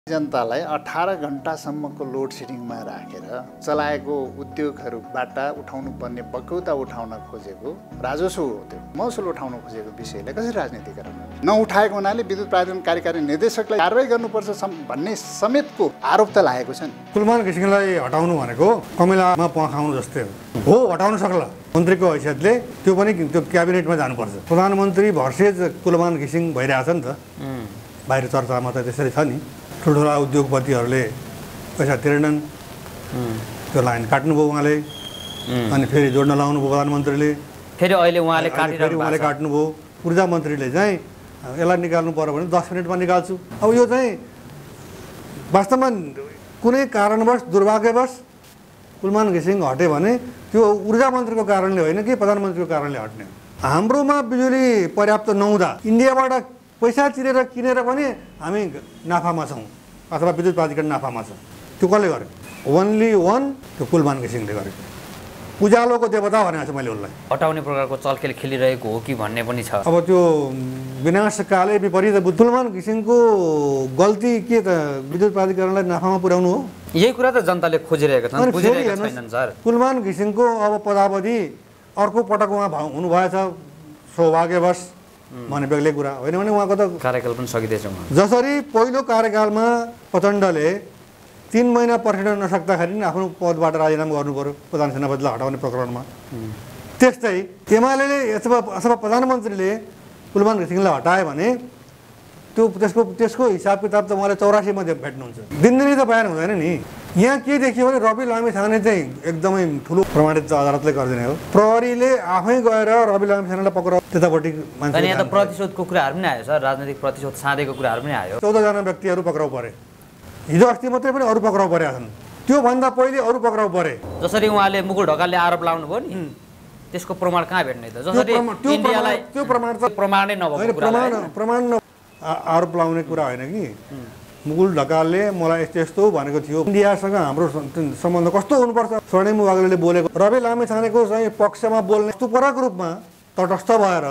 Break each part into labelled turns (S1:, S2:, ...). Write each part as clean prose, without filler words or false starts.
S1: जनतालाई 18 घण्टासम्मको लोड सेडिङमा राखेर चलाएको उद्योगहरूबाट उठाउनु पर्ने बकौता उठाउन खोजेको राजस्व हो। त्यो महसुल उठाउन खोजेको विषयलाई कसरी राजनीतिकरण नउठाएको हुनाले विद्युत प्राधिकरण कार्यकारी निर्देशकलाई कारबाही गर्नुपर्छ भन्ने समेतको आरोप त लागेको छ नि।
S2: कुलमान घिसिङलाई हटाउनु भनेको कमिलामा प्वाँ खाउनु जस्तै हो। हटाउन सक्ला मन्त्रीको हैसियतले, त्यो पनि त्यो क्याबिनेटमा जानुपर्छ। प्रधानमन्त्री भर्सेज कुलमान घिसिङ भइरहेछ नि त, बाहिर चर्चामा त त्यसरी छ नि। ठुल्ठुला उद्योगपतिहरूले पैसा तिरेनन्, त्यो लाइन काट्नुभयो उहाँले, अनि फेरि जोड्न लाउनु भयो प्रधानमन्त्रीले,
S3: फेरि अहिले उहाँले
S2: काट्नुभयो। ऊर्जा मन्त्रीले चाहिँ यसलाई निकाल्नु पर्यो भने 10 मिनटमा निकाल्छु। अब यो चाहिँ वास्तवमा कुनै कारणवश दुर्भाग्यवश कुलमान घिसिङ हट्यो भने त्यो ऊर्जा मन्त्रीको कारणले होइन कि प्रधानमन्त्रीको कारणले हट्ने हो। हाम्रोमा बिजुली पर्याप्त नहुँदा इन्डियाबाट पैसा तिरेर किनेर पनि हामी नाफामा छौँ, अथवा विद्युत प्राधिकरण नाफामा छ। त्यो कसले गर्यो? ओन्ली वान त्यो कुलमान घिसिङले गर्यो। उज्यालोको देवता भनेको छ मैले उसलाई।
S3: हटाउने प्रकारको चलखेल खेलिरहेको हो कि भन्ने पनि छ।
S2: अब त्यो विनाशकाले विपरीत कुलमान घिसिङको गल्ती के त विद्युत प्राधिकरणलाई नाफामा पुर्याउनु हो?
S3: यही कुरा त जनताले खोजिरहेका छन्, बुझिरहेका छैनन् सर।
S2: कुलमान घिसिङको अब पदावधि अर्को पटक उहाँ हुनुभएछ सौभाग्यवश भन्ने बेग्लै कुरा होइन भने उहाँको त
S3: कार्यकाल पनि सकिँदैछ।
S2: जसरी पहिलो कार्यकालमा प्रचण्डले 3 महिना पर्खिन नसक्दाखेरि नि आफ्नो पदबाट राजीनामा गर्नु पर्यो प्रधान सेनापतिलाई हटाउने प्रकरणमा, त्यस्तै एमाले अथवा प्रधानमन्त्रीले कुलमान घिसिङलाई हटायो भने त्यसको हिसाब किताब त उहाँले 84 मा भेट्नुहुन्छ। दिनदिनै त बयान हुँदैन नि। यहाँ के देखियो भने रवि लामिछाने चाहिँ एकदमै ठुलो प्रमाणित अदालतले गरिदिने हो। प्रहरीले आफै गएर रवि लामिछानेलाई पक्राउ त्यतापट्टि मान्छे
S3: यहाँ त प्रतिशोधको कुराहरू पनि आयो सर, राजनीतिक प्रतिशोध साधेको कुराहरू पनि आयो।
S2: 14 जना व्यक्तिहरू पक्राउ परे। हिजो अस्ति मात्रै पनि अरू पक्राउ परेका छन्। त्योभन्दा पहिले अरू पक्राउ परे।
S3: जसरी उहाँले मुकुल ढकालले आरोप लाउनु भयो नि, त्यसको प्रमाण कहाँ भेट्ने त? जसरी इन्डियालाई
S2: त्यो प्रमाण त
S3: प्रमाणै नभएको कुरा,
S2: प्रमाण आरोप लाउने कुरा होइन कि। मुकुल ढकालले मलाई यस्तो भनेको थियो, इन्डियासँग हाम्रो सम्बन्ध कस्तो हुनुपर्छ, स्वर्णिम वाग्लेले बोलेको, रवि लामिछानेको चाहिँ पक्षमा बोल्ने स्तुपरक रूपमा तटस्थ भएर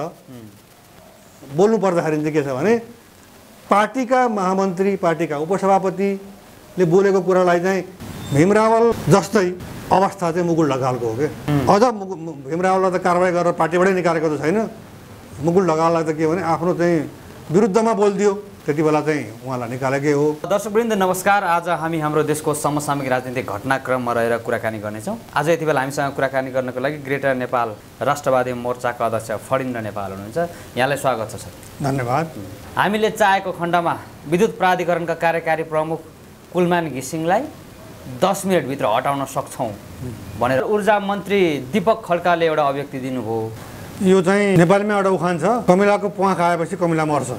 S2: बोल्नु पर्दाखेरि चाहिँ के छ भने पार्टीका महामन्त्री, पार्टीका उपसभापतिले बोलेको कुरालाई चाहिँ भीम रावल जस्तै अवस्था चाहिँ मुकुल ढकालको हो कि। अझ भीम रावललाई त कारबाही गरेर पार्टीबाटै निकालेको त छैन। मुकुल ढकाललाई त के भने आफ्नो चाहिँ विरुद्धमा बोलिदियो, त्यति बेला चाहिँ उहाँलाई निकालेकै हो।
S3: दर्शकवृन्द नमस्कार। आज हामी हाम्रो देशको समसामयिक राजनीतिक घटनाक्रममा रहेर कुराकानी गर्नेछौँ। आज यति बेला हामीसँग कुराकानी गर्नको लागि ग्रेटर नेपाल राष्ट्रवादी मोर्चाका अध्यक्ष फणिन्द्र नेपाल हुनुहुन्छ। यहाँलाई स्वागत छ सर।
S2: धन्यवाद।
S3: हामीले चाहेको खण्डमा विद्युत प्राधिकरणका कार्यकारी प्रमुख कुलमान घिसिङलाई 10 मिनटभित्र हटाउन सक्छौँ भनेर ऊर्जा मन्त्री दीपक खड्काले एउटा अभिव्यक्ति दिनुभयो।
S2: यो चाहिँ नेपालमा एउटा उखान छ, कमिलाको प्वाँ खाएपछि कमिला मर्छ।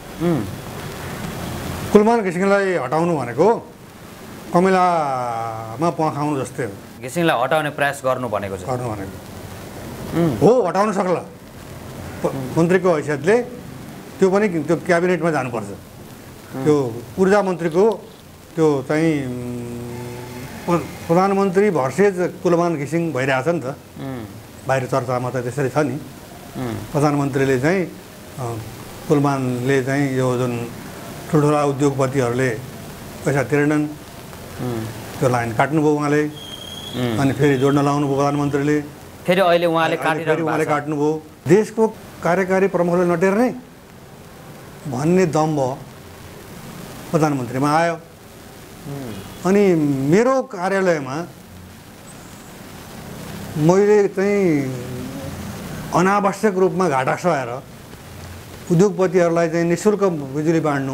S2: कुलमान घिसिङलाई हटाउनु भनेको कमिलामा प्वाँ खाउनु जस्तै हो।
S3: घिसिङलाई हटाउने प्रयास गर्नु भनेको छ।
S2: गर्नु भनेको हो। हटाउन सक्ला मन्त्रीको हैसियतले, त्यो पनि त्यो क्याबिनेटमा जानुपर्छ। त्यो ऊर्जा मन्त्रीको त्यो चाहिँ प्रधानमन्त्री भर्सेज कुलमान घिसिङ भइरहेछ नि त, बाहिर चर्चामा त त्यसरी छ नि। प्रधानमन्त्रीले चाहिँ कुलमानले चाहिँ यो जुन ठुल्ठुला उद्योगपतिहरूले पैसा तिरेनन्, त्यो लाइन काट्नुभयो उहाँले, अनि फेरि जोड्न लाउनु भयो प्रधानमन्त्रीले,
S3: फेरि अहिले उहाँले
S2: काट्नुभयो। देशको कार्यकारी प्रमुखले नटेर्ने भन्ने दम्भ प्रधानमन्त्रीमा आयो। अनि मेरो कार्यालयमा मैले चाहिँ अनावश्यक रूपमा घाटा सहेर उद्योगपतिहरूलाई चाहिँ निःशुल्क बिजुली बाँड्नु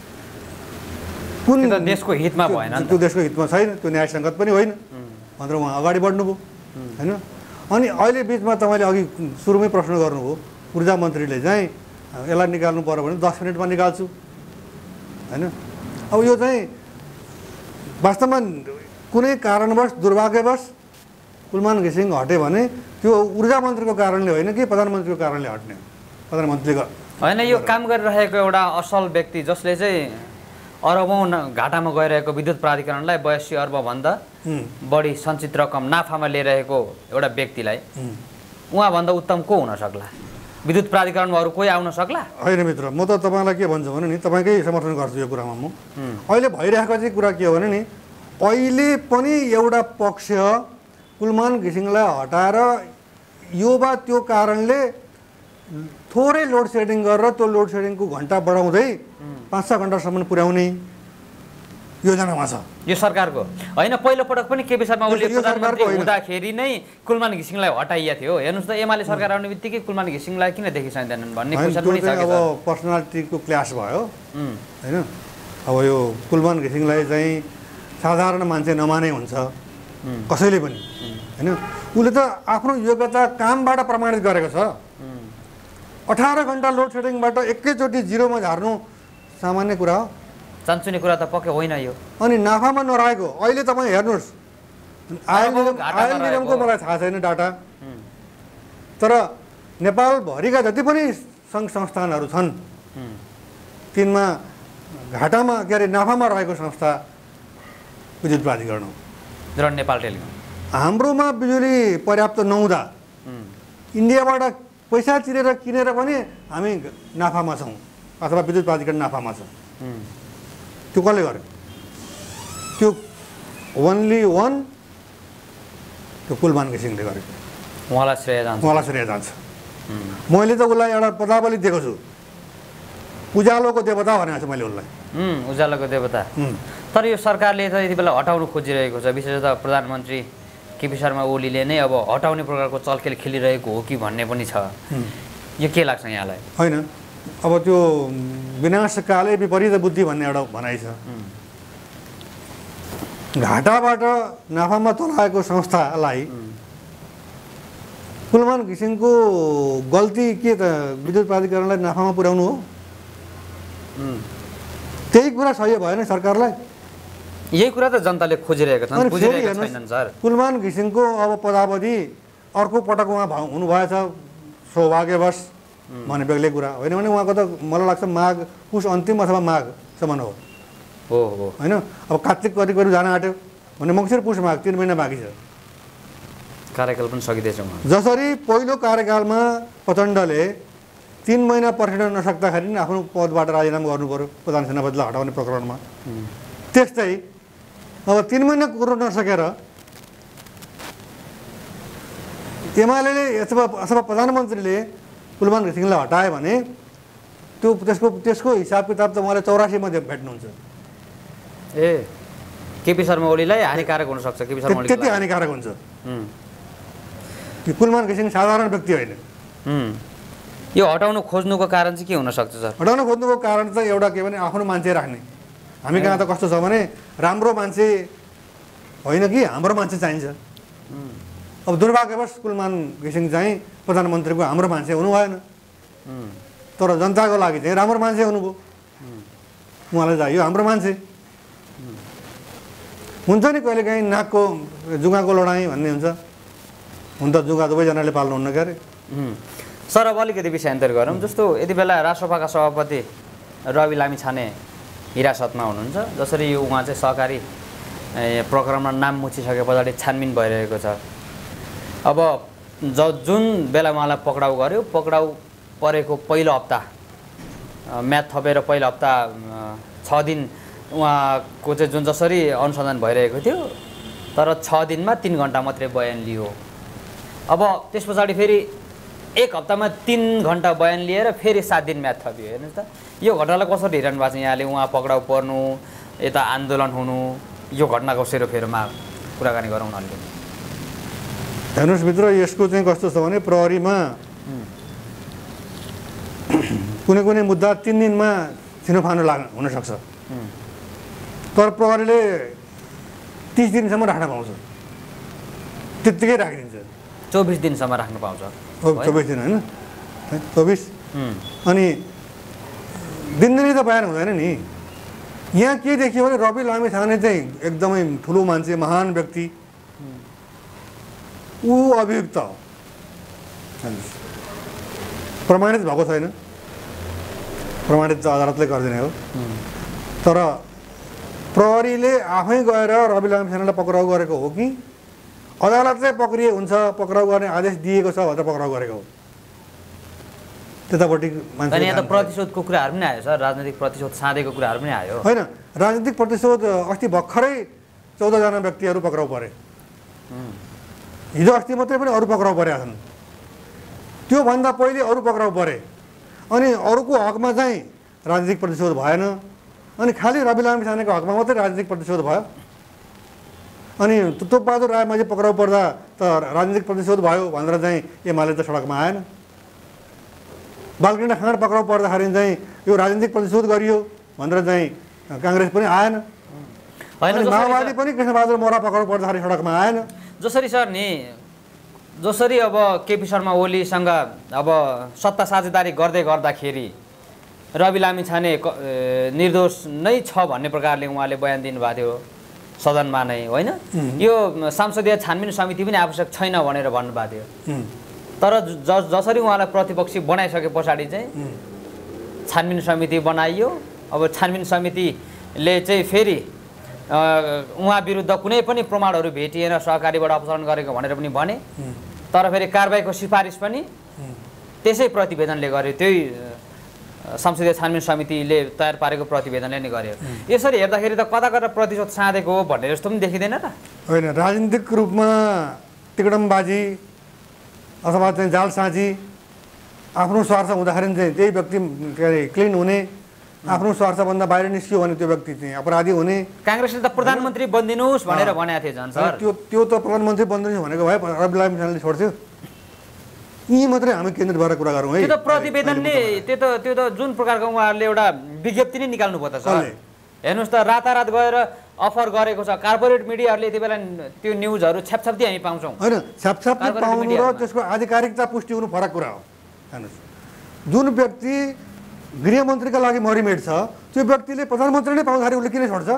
S2: कुन
S3: देशको हितमा भएन?
S2: त्यो देशको हितमा छैन, त्यो न्यायसङ्गत पनि होइन भनेर उहाँ अगाडि बढ्नुभयो होइन। अनि अहिले बिचमा तपाईँले अघि सुरुमै प्रश्न गर्नुभयो, ऊर्जा मन्त्रीले चाहिँ यसलाई निकाल्नु पर्यो भने 10 मिनटमा निकाल्छु होइन। अब यो चाहिँ वास्तवमा कुनै कारणवश दुर्भाग्यवश कुलमान घिसिङ हट्यो भने त्यो ऊर्जा मन्त्रीको कारणले होइन कि प्रधानमन्त्रीको कारणले हट्ने हो। प्रधानमन्त्रीको
S3: होइन, यो काम गरिरहेको एउटा असल व्यक्ति जसले चाहिँ अरबौँ घाटामा गइरहेको विद्युत प्राधिकरणलाई 82 अर्बभन्दा बढी सञ्चित रकम नाफामा लिइरहेको एउटा व्यक्तिलाई उहाँभन्दा उत्तम को हुन सक्ला? विद्युत प्राधिकरणमा अरू कोही आउन सक्ला?
S2: होइन मित्र, म त तपाईँलाई के भन्छु भने नि, तपाईँकै समर्थन गर्छु यो कुरामा म। अहिले भइरहेको चाहिँ कुरा के हो भने नि, अहिले पनि एउटा पक्ष कुलमान घिसिङलाई हटाएर यो वा त्यो कारणले थोरै लोड सेडिङ गरेर त्यो लोड सेडिङको घन्टा बढाउँदै 5-6 घन्टासम्म पुर्याउने योजनामा छ
S3: यो सरकारको। होइन, पहिलोपटक पनि केपी शर्मा ओली प्रधानमन्त्री हुँदाखेरि नै कुलमान घिसिङलाई हटाइएको थियो। हेर्नुहोस् त, एमाले सरकार आउने बित्तिकै कुलमान घिसिङलाई किन देखिसक्दैनन् भन्ने क्वेसन पनि छ।
S2: अब पर्सनालिटीको क्ल्यास भयो होइन। अब यो कुलमान घिसिङलाई चाहिँ साधारण मान्छे नमाने हुन्छ कसैले पनि होइन। उसले त आफ्नो योग्यता कामबाट प्रमाणित गरेको छ। 18 घन्टा लोड सेडिङबाट एकैचोटि जिरोमा झार्नु सामान्य कुरा हो?
S3: चान्चुने कुरा त पक्कै होइन यो।
S2: अनि नाफामा नरहेको अहिले तपाईँ हेर्नुहोस्, आयल निगमको मलाई थाहा छैन डाटा, तर नेपालभरिका जति पनि सङ्घ संस्थानहरू छन् तिनमा घाटामा के अरे नाफामा रहेको संस्था विद्युत प्राधिकरण हो
S3: र नेपाल टेलिकम।
S2: हाम्रोमा बिजुली पर्याप्त नहुँदा इन्डियाबाट पैसा तिरेर किनेर पनि हामी नाफामा छौँ अथवा विद्युत प्राधिकरण नाफामा छ। त्यो कसले गर्यो? त्यो ओन्ली वान त्यो कुलमान घिसिङले गरेको।
S3: उहाँलाई श्रेय जान्छ। मैले त उसलाई एउटा पदावली दिएको छु, उज्यालोको देवता भनेको छु मैले उसलाई। उज्यालोको देवता। तर यो सरकारले त यति बेला हटाउनु खोजिरहेको छ, विशेषतः प्रधानमन्त्री केपी शर्मा ओलीले नै अब हटाउने प्रकारको चलखेल खेलिरहेको हो कि भन्ने पनि छ। यो के लाग्छ यहाँलाई?
S2: होइन, अब त्यो विनाशकाले विपरीत बुद्धि भन्ने एउटा भनाइ छ। घाटाबाट नाफामा तलाएको संस्थालाई कुलमान घिसिङको गल्ती के त विद्युत प्राधिकरणलाई नाफामा पुर्याउनु हो? त्यही कुरा सही भएन सरकारलाई।
S3: यही कुरा त जनताले खोजिरहेका छन्, बुझिरहेका छैनन् सर।
S2: कुलमान घिसिङको अब पदावधि अर्को पटक उहाँ हुनुभएछ सौभाग्यवश भन्ने बेग्लै कुरा होइन भने उहाँको त मलाई लाग्छ माघ पुस अन्तिम अथवा माघसम्म हो होइन। अब कार्तिक कति जान आँट्यो भने मङ्सिर पुस माघ 3 महिना बाँकी छ,
S3: कार्यकाल पनि सकिँदैछ।
S2: जसरी पहिलो कार्यकालमा प्रचण्डले 3 महिना पर्खिन नसक्दाखेरि आफ्नो पदबाट राजीनामा गर्नु पर्यो प्रधान सेनापतिलाई हटाउने प्रकरणमा, त्यस्तै अब 3 महिना कुरो नसकेर एमाले अथवा प्रधानमन्त्रीले कुलमान घिसिङलाई हटायो भने त्यसको हिसाब किताब त उहाँले 84 मा भेट्नुहुन्छ।
S3: ए, केपी शर्मा ओलीलाई हानिकारक हुनसक्छ। केपी शर्मा ओली
S2: त्यति हानिकारक हुन्छ कि कुलमान घिसिङ साधारण व्यक्ति होइन।
S3: यो हटाउनु खोज्नुको कारण चाहिँ के हुनसक्छ सर?
S2: हटाउनु खोज्नुको कारण त एउटा के भने आफ्नो मान्छे राख्ने। हामी कहाँ त कस्तो छ भने राम्रो मान्छे होइन कि हाम्रो मान्छे चाहिन्छ। अब दुर्भाग्यवश कुलमान घिसिङ चाहिँ प्रधानमन्त्रीको हाम्रो मान्छे हुनु भएन, तर जनताको लागि चाहिँ राम्रो मान्छे हुनुभयो। उहाँलाई चाहियो हाम्रो मान्छे। हुन्छ नि कहिलेकाहीँ नाकको जुगाको लडाइँ भन्ने हुन्छ, हुन त जुगा दुवैजनाले पाल्नुहुन्न के अरे।
S3: सर अब अलिकति विषयान्तर गरौँ। जस्तो यति बेला राष्ट्रसभाका सभापति रवि लामिछाने हिरासतमा हुनुहुन्छ, जसरी यो उहाँ चाहिँ सहकारी प्रकरणमा नाम मुछिसके पछाडि छानबिन भइरहेको छ। अब जुन बेला उहाँलाई पक्राउ गर्यो, पक्राउ परेको पहिलो हप्ता म्याद थपेर पहिलो हप्ता 6 दिन उहाँको चाहिँ जुन जसरी अनुसन्धान भइरहेको थियो, तर 6 दिनमा 3 घन्टा मात्रै बयान लियो। अब त्यस पछाडि फेरि 1 हप्तामा 3 घन्टा बयान लिएर फेरि 7 दिन म्याद थपियो। हेर्नुहोस् त, यो घटनालाई कसरी हेरिरहनु भएको छ यहाँले? उहाँ पक्राउ पर्नु, यता आन्दोलन हुनु, यो घटनाको सेरोफेरोमा कुराकानी गरौँ न अलिकति।
S2: हेर्नुहोस् मित्र, यसको चाहिँ कस्तो छ भने प्रहरीमा कुनै कुनै मुद्दा 3 दिनमा छिनोफानो हुनसक्छ, तर प्रहरीले 30 दिनसम्म राख्न पाउँछ, त्यत्तिकै राखिदिन्छ।
S3: 24 दिनसम्म राख्न पाउँछ।
S2: 24 दिन होइन, 24। अनि दिनदिनै त बयान हुँदैन नि। यहाँ के देखियो भने रवि लामिछाने चाहिँ एकदमै ठुलो मान्छे, महान व्यक्ति, ऊ अभियुक्त हो, प्रमाणित भएको छैन। प्रमाणित त अदालतले गरिदिने हो, तर प्रहरीले आफै गएर रवि लामिछानेलाई पक्राउ गरेको हो कि अदालतले पक्राउ गर्ने आदेश दिएको छ भनेर पक्राउ गरेको हो? त्यतापट्टि
S3: अनि यहाँ त प्रतिशोधको कुराहरू पनि आयो सर, राजनीतिक प्रतिशोध साँधेको कुराहरू पनि आयो
S2: होइन। राजनीतिक प्रतिशोध अस्ति भर्खरै 14 जना व्यक्तिहरू पक्राउ परे, हिजो अस्ति मात्रै पनि अरू पक्राउ परेका छन्। त्योभन्दा पहिले अरू पक्राउ परे, अनि अरूको हकमा चाहिँ राजनीतिक प्रतिशोध भएन, अनि खालि रवि लामिछानेको हकमा मात्रै राजनीतिक प्रतिशोध भयो। अनि टोपबहादुर रायमाझी पक्राउ पर्दा त राजनीतिक प्रतिशोध भयो भनेर चाहिँ एमाले त सडकमा आएन। बालकृष्ण खाँड पक्राउ पर्दाखेरि चाहिँ यो राजनीतिक प्रतिशोध गरियो भनेर चाहिँ काङ्ग्रेस पनि आएन। अनि माओवादी पनि कृष्णबहादुर मोरा पक्राउ पर्दाखेरि सडकमा आएन।
S3: जसरी सर नि, जसरी अब केपी शर्मा ओलीसँग अब सत्ता साझेदारी गर्दै गर्दाखेरि रवि लामिछाने निर्दोष नै छ भन्ने प्रकारले उहाँले बयान दिनुभएको थियो सदनमा नै, होइन? यो संसदीय छानबिन समिति पनि आवश्यक छैन भनेर भन्नुभएको थियो। तर जसरी उहाँलाई प्रतिपक्षी बनाइसके पछाडि चाहिँ छानबिन समिति बनाइयो। अब छानबिन समितिले चाहिँ फेरि उहाँ विरुद्ध कुनै पनि प्रमाणहरू भेटिएन, सहकारीबाट अपहरण गरेको भनेर पनि भने। तर फेरि कारबाहीको सिफारिस पनि त्यसै प्रतिवेदनले गर्यो, त्यही संसदीय छानबिन समितिले तयार पारेको प्रतिवेदनले नै गर्यो। यसरी हेर्दाखेरि त कता कता प्रतिशोध साँधेको हो भन्ने जस्तो पनि देखिँदैन त?
S2: होइन, राजनीतिक रूपमा तिकडमबाजी अथवा चाहिँ जालसाजी, आफ्नो स्वार्थ हुँदाखेरि चाहिँ त्यही व्यक्ति के अरे क्लिन हुने, आफ्नो स्वार्थभन्दा बाहिर निस्कियो भने त्यो व्यक्ति चाहिँ अपराधी हुने।
S3: काङ्ग्रेसले त प्रधानमन्त्री बनिदिनुहोस् भनेर भनेको थियो झन् सर।
S2: त्यो त प्रधानमन्त्री बनिदिनुहोस् भनेको भए रवि लामिछानेले छोड्थ्यो। यी मात्रै हामी केन्द्र भएर कुरा गरौँ है।
S3: त्यो त प्रतिवेदनले त्यो त जुन प्रकारको उहाँहरूले एउटा विज्ञप्ति नै निकाल्नु भयो त सर। हेर्नुहोस् त, रातारात गएर अफर गरेको छ। कार्पोरेट मिडियाहरूले यति बेला त्यो न्युजहरू छ्यापछाप्ती हामी पाउँछौँ।
S2: होइन, छ्यापछाप्ती पाउनु र त्यसको आधिकारिकता पुष्टि हुनु फरक कुरा हो। हेर्नुहोस्, जुन व्यक्ति गृहमन्त्रीका लागि मरिमेट छ त्यो व्यक्तिले प्रधानमन्त्री नै पाउँदाखेरि उसले किन छोड्छ?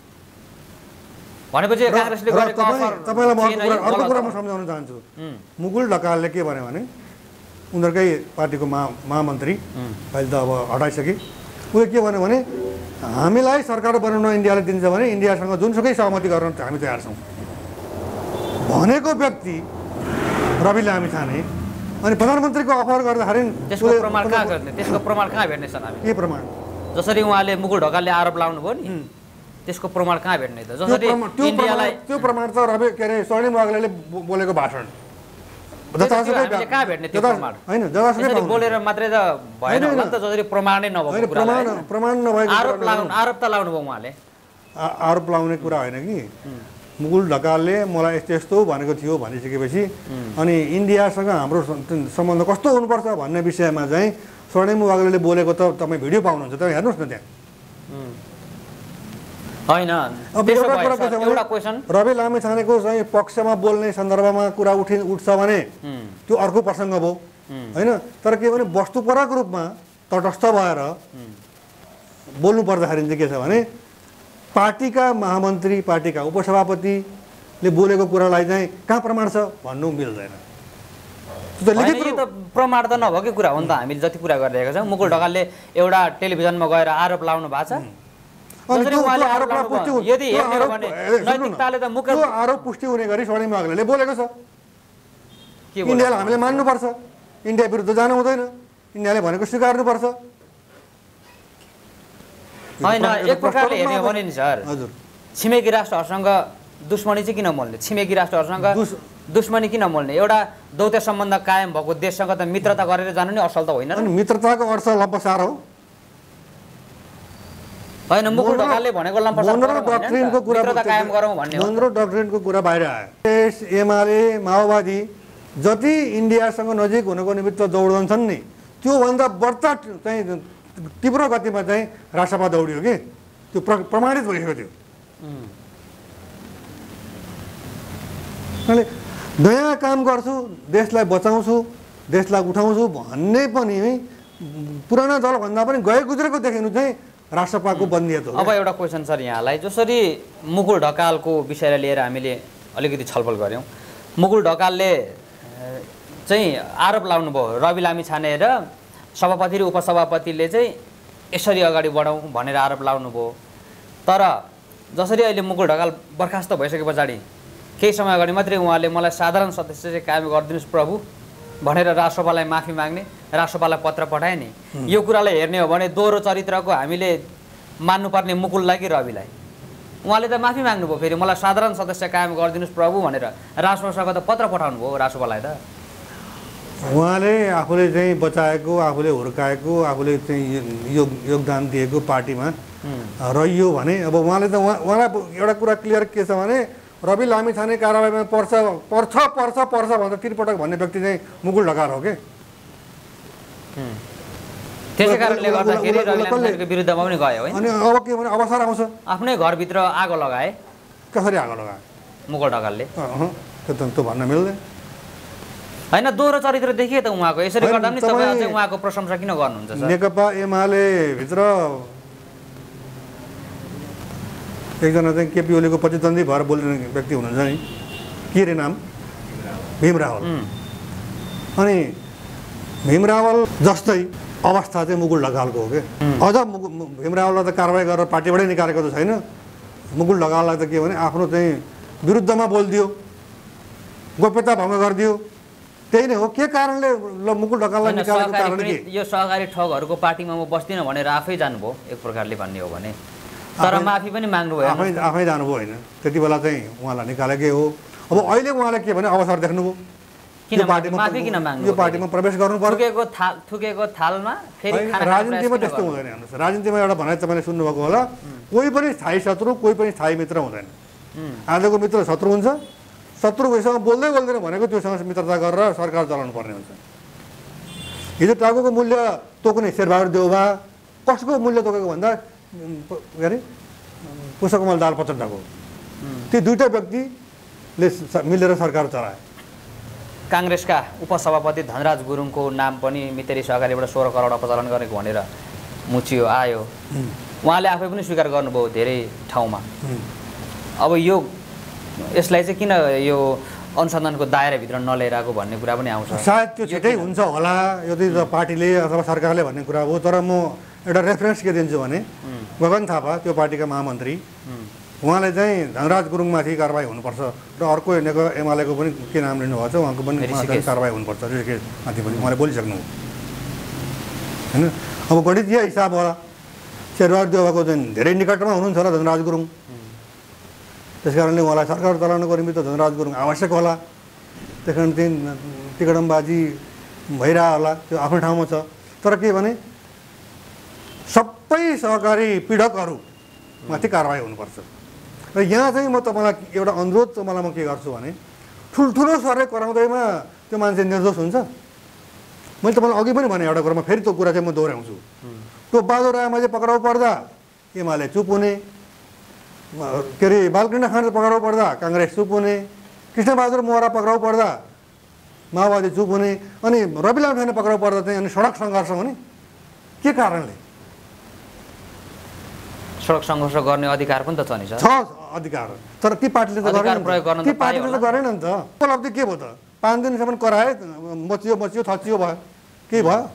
S3: भनेपछि काङ्ग्रेसले गरेको अफर
S2: तपाईँलाई म अर्को कुरा म सम्झाउन चाहन्छु। मुकुल ढकालले के भन्यो भने उनीहरूकै पार्टीको महामन्त्री, अहिले त अब हटाइसके, उसले के भन्यो भने हामीलाई सरकार बनाउन इन्डियाले दिन्छ भने इन्डियासँग जुनसुकै सहमति गर्न हामी तयार छौँ भनेको व्यक्ति रवि लामिछाने अनि प्रधानमन्त्रीको अफर गर्दाखेरि
S3: त्यसको प्रमाण कहाँ गर्ने? त्यसको प्रमाण कहाँ भेट्ने छन् हामी?
S2: के प्रमाण?
S3: जसरी उहाँले मुकुल ढकालले आरोप लाउनु भयो नि, त्यसको प्रमाण कहाँ भेट्ने त? जसरी इन्डियालाई
S2: त्यो प्रमाण त रवि के अरे स्वर्णिम वाग्लेले बोलेको भाषण
S3: कहाँ भेट्ने त्यो प्रमाण?
S2: होइन, जतासुकै
S3: बोलेर मात्रै त भएन होला नि त। जसरी प्रमाणै नभएको कुरा,
S2: प्रमाण नभएको
S3: आरोप त लाउनु भयो उहाँले।
S2: आरोप लाउने कुरा होइन कि मुकुल ढकालले मलाई यस्तो यस्तो भनेको थियो भनिसकेपछि अनि इन्डियासँग हाम्रो सम्बन्ध कस्तो हुनुपर्छ भन्ने विषयमा चाहिँ स्वर्णिम वाग्लेले बोलेको त तपाईँ भिडियो पाउनुहुन्छ, तपाईँ हेर्नुहोस् न त्यहाँ।
S3: होइन, एउटा क्वेसन,
S2: रवि लामिछानेको चाहिँ पक्षमा बोल्ने सन्दर्भमा कुरा उठ्छ भने त्यो अर्को प्रसङ्ग भयो, होइन? तर के भने वस्तुपरक रूपमा तटस्थ भएर बोल्नु पर्दाखेरि चाहिँ के छ भने पार्टीका महामन्त्री, पार्टीका उपसभापतिले बोलेको कुरालाई चाहिँ कहाँ प्रमाण छ भन्नु मिल्दैन।
S3: त प्रमाण त नभएकै कुरा हो नि त। हामीले जति कुरा गरिरहेका छौँ, मुकुल ढकालले एउटा टेलिभिजनमा गएर आरोप लाउनु भएको छ।
S2: आरोप पुष्टि हुने गरी स्वर्णिम वाग्लेले बोलेको छ इन्डियालाई हामीले मान्नुपर्छ, इन्डिया विरुद्ध जानु हुँदैन, इन्डियाले भनेको स्वीकार्नुपर्छ।
S3: होइन, एक प्रकारले हेर्ने हो भने नि सर, छिमेकी राष्ट्रहरूसँग दुश्मनी चाहिँ किन मोल्ने? छिमेकी राष्ट्रहरूसँग दुश्मनी किन मोल्ने? एउटा दौत्य सम्बन्ध कायम भएको देशसँग त मित्रता गरेर जानु नि असल त होइन।
S2: मित्रताको अर्थ लम्पसार हो
S3: होइन? मुकुल ढकालले भनेको
S2: डक्ट्रिनको कुरा बाहिर आयो। एमाले माओवादी जति इन्डियासँग नजिक हुनको निमित्त दौडन्छन् नि त्योभन्दा बढ्ता चाहिँ तीव्र गतिमा चाहिँ राष्ट्रपा दौडियो कि त्यो प्रमाणित भइसकेको थियो। मैले नयाँ काम गर्छु, देशलाई बचाउँछु, देशलाई उठाउँछु भन्ने पनि पुराना दलभन्दा पनि गए गुज्रेको देखिनु चाहिँ राष्ट्रपाको बन्दियत हो।
S3: अब एउटा क्वेसन सर यहाँलाई, जसरी मुकुल ढकालको विषयलाई लिएर हामीले अलिकति छलफल गऱ्यौँ। मुकुल ढकालले चाहिँ आरोप लाउनु भयो रवि लामिछाने र सभापति र उपसभापतिले चाहिँ यसरी अगाडि बढाउँ भनेर आरोप लाउनु भयो। तर जसरी अहिले मुकुल ढकाल बर्खास्त भइसके पछाडि केही समय अगाडि मात्रै उहाँले मलाई साधारण सदस्य चाहिँ कायम गरिदिनुहोस् प्रभु, भनेर राष्ट्रसभालाई माफी माग्ने, राष्ट्रसभालाई पत्र पठाए नि। यो कुरालाई हेर्ने हो भने दोहोरो चरित्रको हामीले मान्नुपर्ने मुकुललाई कि रविलाई। उहाँले त माफी माग्नुभयो, फेरि मलाई साधारण सदस्य कायम गरिदिनुहोस् प्रभु भनेर राष्ट्रसभाको त पत्र पठाउनु भयो राष्ट्रसभालाई त।
S2: उहाँले आफूले चाहिँ बचाएको, आफूले हुर्काएको, आफूले चाहिँ योगदान दिएको पार्टीमा रहियो भने अब उहाँले त उहाँलाई एउटा कुरा क्लियर के छ भने रवि लामिछाने कारबाहीमा पर्छ भनेर 3 पटक भन्ने व्यक्ति चाहिँ मुकुल ढकाल हो के।
S3: त्यसै कारणले गर्दाखेरि रवि लामिछानेको विरुद्धमा पनि गयो है।
S2: अनि अब के भने अवसर आउँछ,
S3: आफ्नै घरभित्र आगो लगाए।
S2: कसरी आगो लगाए?
S3: मुकुल ढकालले।
S2: त्यो भन्न मिल्दैन
S3: हैन, दोहोरो चरित्र देखिए त उहाँको। यसरी गर्दा पनि तपाईँ अझै उहाँको प्रशंसा किन गर्नुहुन्छ सर?
S2: नेकपा एमाले भित्र एकजना चाहिँ केपी ओलीको प्रतिद्वन्दी भएर बोल्ने व्यक्ति हुनुहुन्छ नि, के रे नाम? भीम रावल। अनि भीम रावल जस्तै अवस्था चाहिँ मुकुल ढकालको हो क्या। अझ भीम रावललाई त कारबाही गरेर पार्टीबाटै निकालेको त छैन। मुकुल ढकाललाई त के भने आफ्नो चाहिँ विरुद्धमा बोलिदियो, गोप्यता भङ्ग गरिदियो, त्यही नै हो। के कारणले ल मुकुल ढकाललाई निकालेको कारण के?
S3: यो सहकारी ठगहरूको पार्टीमा म बस्दिनँ भनेर आफै जानुभयो एक प्रकारले भन्ने हो भने। तर माफी पनि माग्नु भयो।
S2: आफै जानुभयो होइन, त्यति बेला चाहिँ उहाँलाई निकालेकै हो। अब अहिले उहाँले के भने अवसर देख्नुभयो, यो पार्टीमा प्रवेश गर्नु पर्यो।
S3: थुकेको थालमा फेरि
S2: राजनीतिमा त्यस्तो हुँदैन। हेर्नुहोस्, राजनीतिमा एउटा भनाइ तपाईँले सुन्नुभएको होला, कोही पनि स्थायी शत्रु, कोही पनि स्थायी मित्र हुँदैन। आजको मित्र शत्रु हुन्छ, शत्रु भएसँग बोल्दै बोल्दैन भनेको त्योसँग मित्रता गरेर सरकार चलाउनु पर्ने हुन्छ। हिजो टाउको मूल्य तोक्ने शेरबहादुर देउवा कसको मूल्य तोकेको भन्दा के अरे पुष्पकमल दाहाल प्रचण्डको। ती दुईटा व्यक्तिले मिलेर सरकार चलाए।
S3: काङ्ग्रेसका उपसभापति धनराज गुरुङको नाम पनि मितेरी सहकारीबाट 16 करोड अपचलन गरेको भनेर मुछियो आयो। उहाँले आफै पनि स्वीकार गर्नुभयो धेरै ठाउँमा। अब यसलाई चाहिँ किन यो अनुसन्धानको दायराभित्र नलिएर आएको भन्ने कुरा पनि आउँछ।
S2: सायद त्यो छिटै हुन्छ होला, यो त पार्टीले अथवा सरकारले भन्ने कुरा हो। तर म एउटा रेफरेन्स के दिन्छु भने गगन थापा, त्यो पार्टीका महामन्त्री, उहाँले चाहिँ धनराज गुरुङमाथि कारबाही हुनुपर्छ र अर्को एमालेको पनि के नाम लिनुभएको छ उहाँको पनि कारबाही हुनुपर्छ, ऋषिकेशमाथि पनि उहाँले बोलिसक्नु होइन। अब गणितीय हिसाब होला, शेरबहादुर देउवाको चाहिँ धेरै निकटमा हुनुहुन्छ र धनराज गुरुङ, त्यस कारणले उहाँलाई सरकार चलाउनको निमित्त धनराज गुरुङ आवश्यक होला। त्यस कारण चाहिँ टिकडमबाजी भइरह होला, त्यो आफ्नो ठाउँमा छ। तर के भने सबै सहकारी पीडकहरूमाथि कारबाही हुनुपर्छ। र यहाँ चाहिँ म तपाईँलाई एउटा अनुरोध तपाईँलाई म के गर्छु भने ठुल्ठुलो सरले कराउँदैमा त्यो मान्छे निर्दोष हुन्छ। मैले तपाईँलाई अघि पनि भने एउटा कुरामा फेरि त्यो कुरा चाहिँ म दोहोऱ्याउँछु। त्यो बहादुर रायमा चाहिँ पक्राउ पर्दा एमाले चुप हुने, के अरे बालकृष्ण खाँड पक्राउ पर्दा काङ्ग्रेस चुप हुने, कृष्णबहादुर मोहरा पक्राउ पर्दा माओवादी चुप हुने, अनि रवि लामिछाने पक्राउ पर्दा चाहिँ अनि सडक सङ्घर्ष हुने। के कारणले?
S3: सडक सङ्घर्ष गर्ने अधिकार पनि त छ नि सर।
S2: छ अधिकार, तर ती पार्टीले त गरेन। ती पार्टीले त गरेन नि त। उपलब्धि के भयो त? 5 दिनसम्म कराए, मचियो थचियो भयो, के भयो?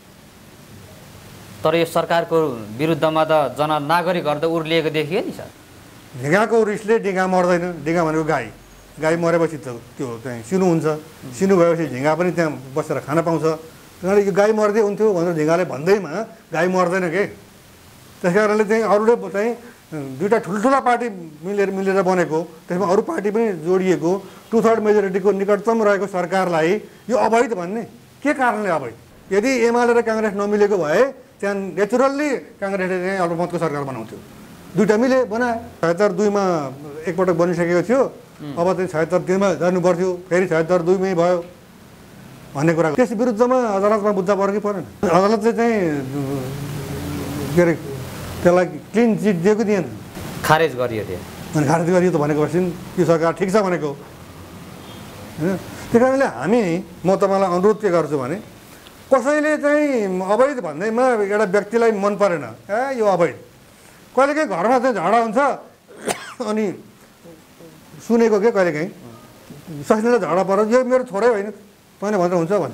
S3: तर यो सरकारको विरुद्धमा त जननागरिकहरू त उर्लिएको देखियो नि सर।
S2: ढिँगाको रिसले ढिँगा मर्दैन। ढिँगा भनेको गाई मरेपछि त त्यो चाहिँ सिनु हुन्छ, सिनु भएपछि झिँगा पनि त्यहाँ बसेर खान पाउँछ। किनभने यो गाई मर्दै हुन्थ्यो भनेर झिँगाले भन्दैमा गाई मर्दैन के। त्यस कारणले चाहिँ अरूले चाहिँ दुईवटा ठुल्ठुला पार्टी मिलेर बनेको, त्यसमा अरू पार्टी पनि जोडिएको 2/3 मेजोरिटीको निकटतम रहेको सरकारलाई यो अवैध भन्ने के कारणले अवैध? यदि एमाले र काङ्ग्रेस नमिलेको भए त्यहाँ नेचुरल्ली काङ्ग्रेसले चाहिँ अल्पमतको सरकार बनाउँथ्यो। दुईवटा मिले बनाए। 76-2 मा एकपटक बनिसकेको थियो, अब चाहिँ 76-3 मा जानु पर्थ्यो, फेरि 76-2 मै भयो भन्ने कुरा। त्यस विरुद्धमा अदालतमा बुझ्दा पर्यो कि परेन? अदालतले चाहिँ के अरे त्यसलाई क्लिन चिट दिएको थिएन,
S3: खारेज गरियो थियो।
S2: अनि खारेज गरियो त भनेको यो सरकार ठिक छ भनेको होइन। त्यही कारणले म तपाईँलाई अनुरोध के गर्छु भने कसैले चाहिँ अवैध भन्दैमा एउटा व्यक्तिलाई मन परेन, यो अवैध। कहिलेकाहीँ घरमा चाहिँ झगडा हुन्छ अनि सुनेको के कहिलेकाहीँ सस्नेलाई झगडा पर्यो, यो मेरो छोरै होइन तैँले भनेर हुन्छ भन्छ।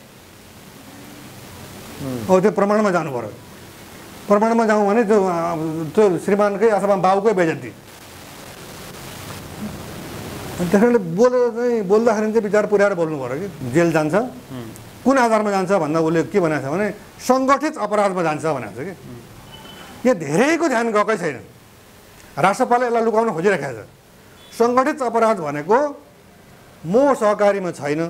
S2: अब त्यो प्रमाणमा जानु पर्यो। प्रमाणमा जाउँ भने त्यो श्रीमानकै अथवा बाबुकै बेइज्जती त्यसैले बोल्दाखेरि चाहिँ विचार पुर्याएर बोल्नु पऱ्यो कि जेल जान्छ कुन आधारमा जान्छ भन्दा उसले के भनेको छ भने सङ्गठित अपराधमा जान्छ भनेको छ कि यहाँ धेरैको ध्यान गएकै छैन। राष्ट्रपालले यसलाई लुकाउन खोजिरहेको छ। सङ्गठित अपराध भनेको म सहकारीमा छैन,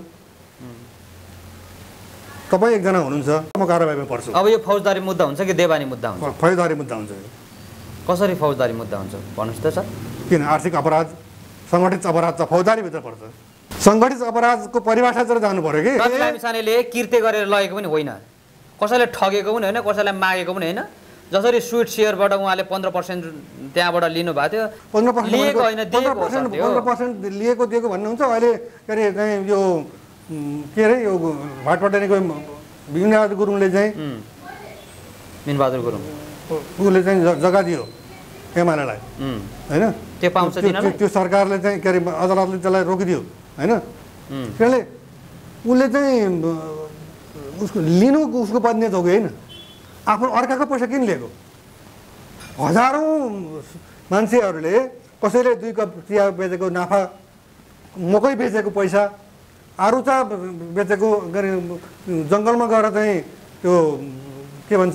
S2: तपाईँ एकजना हुनुहुन्छ, म कारबाहीमा पर्छु।
S3: अब यो फौजदारी मुद्दा हुन्छ कि देवानी मुद्दा हुन्छ?
S2: फौजदारी मुद्दा हुन्छ।
S3: कसरी फौजदारी मुद्दा हुन्छ भन्नुहोस् त सर?
S2: किन आर्थिक अपराध सङ्गठित अपराध त फौजदारीभित्र पर्छ। सङ्गठित अपराधको परिभाषातिर जानु पर्यो कि।
S3: रवि लामिछानेले कृत्य गरेर लगेको पनि होइन, कसैले ठगेको पनि होइन, कसैलाई मागेको पनि होइन। जसरी स्विट सेयरबाट उहाँले 15% त्यहाँबाट लिनुभएको थियो,
S2: 15%
S3: लिएको होइन,
S2: 15% लिएको दिएको भन्नुहुन्छ। अहिले के अरे चाहिँ यो के अरे यो भाटपाटेनीको मिनबहादुर गुरुङले चाहिँ
S3: मिनबहादुर गुरुङ
S2: उसले चाहिँ जग्गा दियो एमालेलाई होइन,
S3: त्यो पाउँछ
S2: त्यो सरकारले चाहिँ के अरे अदालतले त्यसलाई रोकिदियो होइन। त्यसले उसले चाहिँ उसको लिनु उसको बदनियत हो कि होइन, आफ्नो अर्काको पैसा किन लिएको? हजारौँ मान्छेहरूले कसैले 2 कप चिया बेचेको नाफा, मकै बेचेको पैसा, आरुचा बेचेको गरे जङ्गलमा गएर चाहिँ त्यो के भन्छ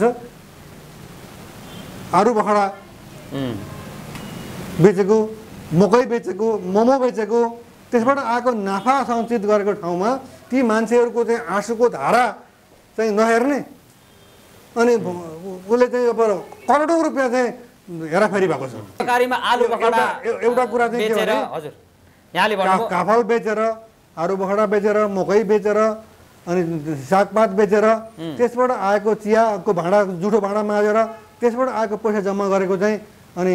S2: आरु बखडा बेचेको, मकै बेचेको, मोमो बेचेको, त्यसबाट आएको नाफा सञ्चित गरेको ठाउँमा ती मान्छेहरूको चाहिँ आँसुको धारा चाहिँ नहेर्ने अनि उसले चाहिँ अब करोडौँ रुपियाँ चाहिँ हेराफेरी भएको छ।
S3: सरकारीमा आलु बखडा
S2: एउटा कुरा चाहिँ के भने
S3: हजुर यहाँले भन्नुभयो
S2: काफल बेचेर, आरु बखडा बेचेर, मकै बेचेर अनि सागपात बेचेर त्यसबाट आएको चियाको भाँडा जुठो भाँडा माझेर त्यसबाट आएको पैसा जम्मा गरेको चाहिँ अनि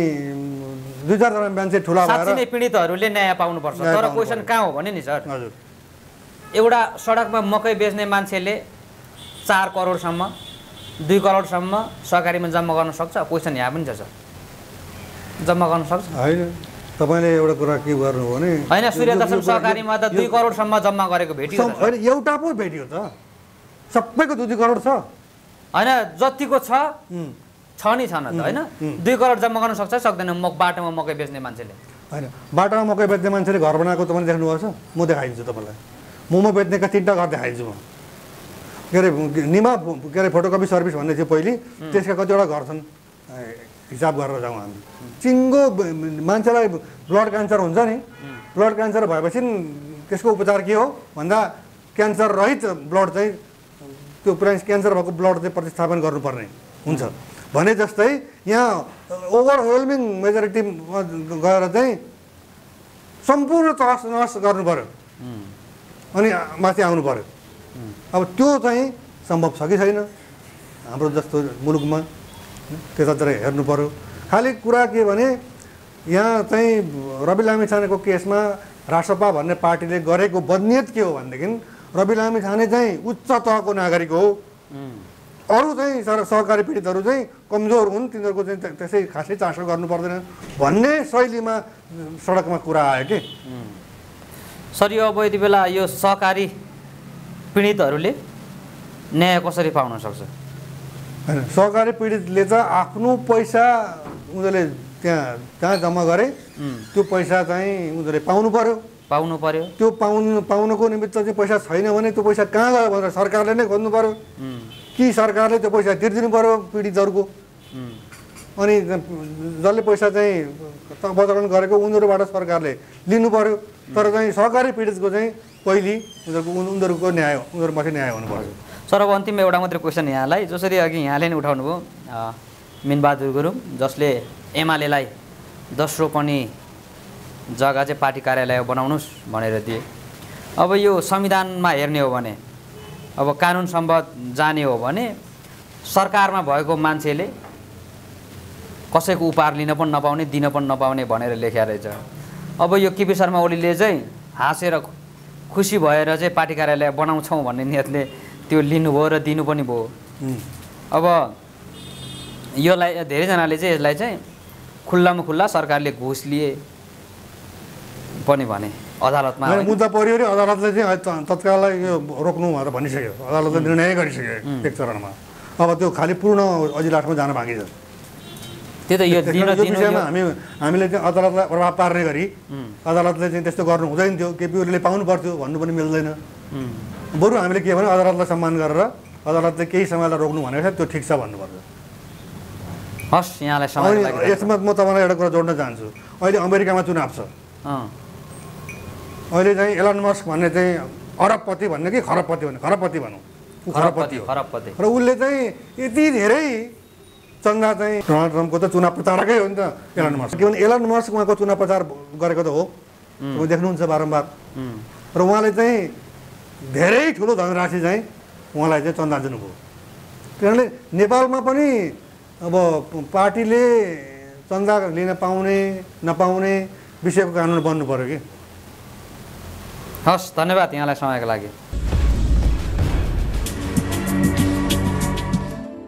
S2: 2-4 जना मान्छे ठुला भएर
S3: साँच्चै नै पीडितहरूले न्याय पाउनुपर्छ। तर क्वेसन कहाँ हो भने नि सर,
S2: हजुर
S3: एउटा सडकमा मकै बेच्ने मान्छेले 4 करोडसम्म 2 करोडसम्म सहकारीमा जम्मा गर्न सक्छ? क्वेसन यहाँ पनि छ सर, जम्मा गर्न सक्छ?
S2: होइन, तपाईँले एउटा कुरा के गर्नु हो भने
S3: होइन, सूर्यदर्शन सहकारीमा त 2 करोडसम्म जम्मा गरेको भेटियो
S2: होइन, एउटा पो भेटियो त, सबैको 2 करोड छ
S3: होइन, जतिको छ नि छ न त होइन। 2 करोड जम्मा गर्न सक्छ सक्दैन बाटोमा मकै बेच्ने मान्छेले?
S2: होइन, बाटोमा मकै बेच्ने मान्छेले घर बनाएको तपाईँले देख्नुभएको छ? म देखाइदिन्छु तपाईँलाई। मोमो बेच्नेका 3टा घर देखाइदिन्छु म। के अरे निमा के अरे फोटोकपी सर्भिस भन्ने थियो पहिले, त्यसका कतिवटा घर छन्, हिसाब गरेर जाउँ हामी। चिङ्गो मान्छेलाई ब्लड क्यान्सर हुन्छ नि, ब्लड क्यान्सर भएपछि त्यसको उपचार के हो भन्दा क्यान्सर रहित ब्लड चाहिँ त्यो क्यान्सर भएको ब्लड चाहिँ प्रतिस्थापन गर्नुपर्ने हुन्छ भने जस्तै यहाँ ओभरवेल्मिङ मेजोरिटी गएर चाहिँ सम्पूर्ण तहस नहस गर्नु पर्यो अनि माथि आउनु पर्यो। अब त्यो चाहिँ सम्भव छ कि छैन हाम्रो जस्तो मुलुकमा, त्यतातिर हेर्नु पर्यो। खालि कुरा के भने यहाँ चाहिँ रवि लामिछानेको केसमा राष्ट्रपा भन्ने पार्टीले गरेको बदनियत के हो भनेदेखि रवि लामिछाने चाहिँ उच्च तहको नागरिक हो, अरू चाहिँ सहकारी पीडितहरू चाहिँ कमजोर हुन्, तिनीहरूको चाहिँ त्यसै खासै चासो गर्नु पर्दैन भन्ने शैलीमा सडकमा कुरा आयो कि
S3: सर। यो अब यति बेला यो सहकारी पीडितहरूले न्याय कसरी पाउन सक्छ?
S2: होइन, सहकारी पीडितले त आफ्नो पैसा उनीहरूले त्यहाँ जम्मा गरे, त्यो पैसा चाहिँ उनीहरूले पाउनु पर्यो। त्यो पाउनुको निमित्त चाहिँ पैसा छैन भने त्यो पैसा कहाँ गयो भनेर सरकारले नै खोज्नु पर्यो कि सरकारले त्यो पैसा तिर्दिनु पर्यो पीडितहरूको। अनि जसले पैसा चाहिँ बचाउन गरेको उनीहरूबाट सरकारले लिनु पर्यो। तर चाहिँ सहकारी पीडितको चाहिँ पहिले उनीहरूको न्याय, उनीहरूमाथि न्याय हुनु पर्यो।
S3: सर अब अन्तिममा एउटा मात्रै क्वेसन यहाँलाई, जसरी अघि यहाँले नै उठाउनु भयो मिनबहादुर गुरुङ जसले एमालेलाई दोस्रो पनि जग्गा चाहिँ पार्टी कार्यालय बनाउनुहोस् भनेर दिए। अब यो संविधानमा हेर्ने हो भने, अब कानुन सम्बद्ध जाने हो भने सरकारमा भएको मान्छेले कसैको उपहार लिन पनि नपाउने, दिन पनि नपाउने भनेर लेखेको रहेछ। अब यो केपी शर्मा ओलीले चाहिँ हाँसेर खुसी भएर चाहिँ पार्टी कार्यालय बनाउँछौँ भन्ने नियतले त्यो लिनुभयो र दिनु पनि भयो। अब योलाई धेरैजनाले चाहिँ यसलाई चाहिँ खुल्लामा खुल्ला सरकारले घुस लिए पनि भने अदालतमा
S2: मुद्दा पर्यो अरे अदालतले चाहिँ तत्काल यो रोक्नु भनेर भनिसक्यो, अदालतले निर्णय गरिसक्यो एक चरणमा। अब त्यो खालि पूर्ण अजिलाठमा जान बाँकी छ।
S3: त्यो त यो दिन
S2: यो विषयमा हामीले चाहिँ अदालतलाई प्रभाव पार्ने गरी अदालतले चाहिँ त्यस्तो गर्नु हुँदैन थियो, केपी ओलीले पाउनु पर्थ्यो भन्नु पनि मिल्दैन। बरु हामीले के भने अदालतलाई सम्मान गरेर अदालतले केही समयलाई रोक्नु भनेको छ त्यो ठिक छ भन्नुपर्छ।
S3: हस्, यहाँलाई समय लाग्यो।
S2: यसमा म तपाईँलाई एउटा कुरा जोड्न चाहन्छु। अहिले अमेरिकामा चुनाव छ। अहिले चाहिँ एलन मस्क भन्ने चाहिँ अरबपति भन्ने कि खरबपति भन्ने, खरबपति भनौँ, खरबपति हो। र उसले चाहिँ यति धेरै चन्दा चाहिँ डोनाल्ड ट्रम्पको त चुनाव प्रचारकै हो नि त एलन मस्क। किनभने एलन मस्क उहाँको चुनाव प्रचार गरेको त हो, देख्नुहुन्छ बारम्बार। र उहाँले चाहिँ धेरै ठुलो धनराशि चाहिँ उहाँलाई चाहिँ चन्दा दिनुभयो। किनभने नेपालमा पनि अब पार्टीले चन्दा लिन पाउने नपाउने विषयको कानुन बन्नु पर्यो कि।
S3: हस्, धन्यवाद यहाँलाई समयको लागि।